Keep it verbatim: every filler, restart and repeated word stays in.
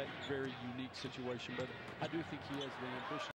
that very unique situation. But I do think he has the ambition.